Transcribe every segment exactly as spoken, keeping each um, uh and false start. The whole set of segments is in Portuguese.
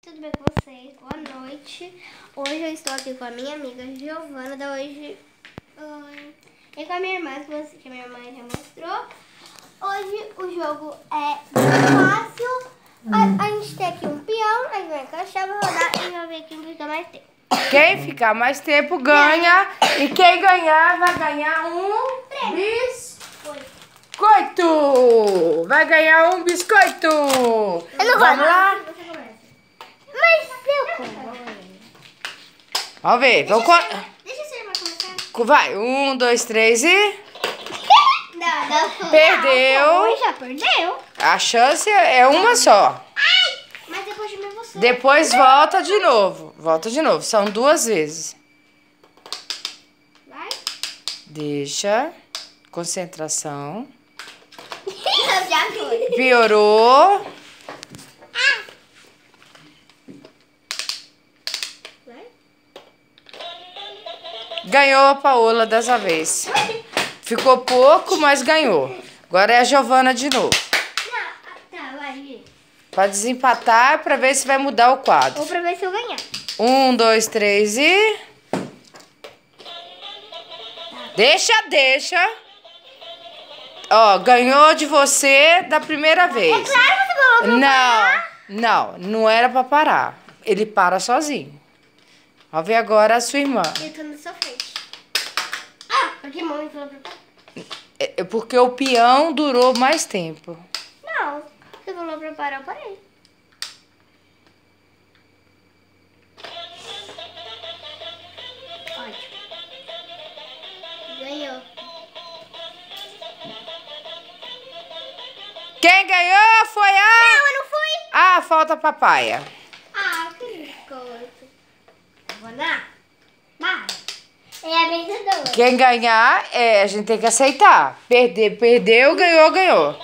tudo bem com vocês? Boa noite. Hoje eu estou aqui com a minha amiga Giovana, da hoje Oi. E com a minha irmã, que, você, que a minha irmã já mostrou. Hoje o jogo é fácil. A, a gente tem aqui um peão, a gente vai encaixar, vai rodar e vai ver quem fica mais tempo. Quem ficar mais tempo ganha. E quem ganhar vai ganhar um biscoito. Vai ganhar um biscoito. Eu não Vamos lá? Mas eu como. Vamos ver. Deixa, Vamos eu, deixa a sua irmã começar. Vai. Um, dois, três e... Não, não, Perdeu. Não, já perdeu. A chance é uma só. Ai, mas depois de mim você. Depois volta de novo. Volta de novo. São duas vezes. Vai. Deixa. Concentração. Já foi. Piorou. Vai. Ganhou a Paola dessa vez. Ficou pouco, mas ganhou. Agora é a Giovana de novo. Não, tá, vai, Gi. Pra desempatar, pra ver se vai mudar o quadro. Ou pra ver se eu ganhar. Um, dois, três e... Deixa, deixa. Ó, ganhou de você da primeira vez. É claro que você falou pra eu Não, parar. não, não era pra parar. Ele para sozinho. Vamos ver agora a sua irmã. Eu tô na sua frente. Ah, porque mãe falou pra eu parar. É porque o peão durou mais tempo. Não, você falou pra eu parar, eu parei. Ótimo. Ganhou. Quem ganhou foi a... Não, eu não fui. Ah, falta a papaya. Ah, que biscoito. Vou dar? Vai. É a vencedora. Quem ganhar, é, a gente tem que aceitar. Perder, perdeu, ganhou, ganhou.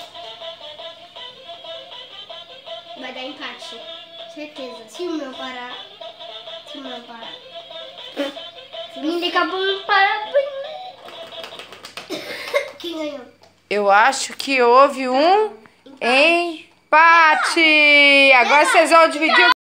Vai dar empate. Certeza. Se o meu parar. Se o meu parar. Se o meu acabou parar. Quem ganhou? Eu acho que houve um empate. Agora vocês vão dividir o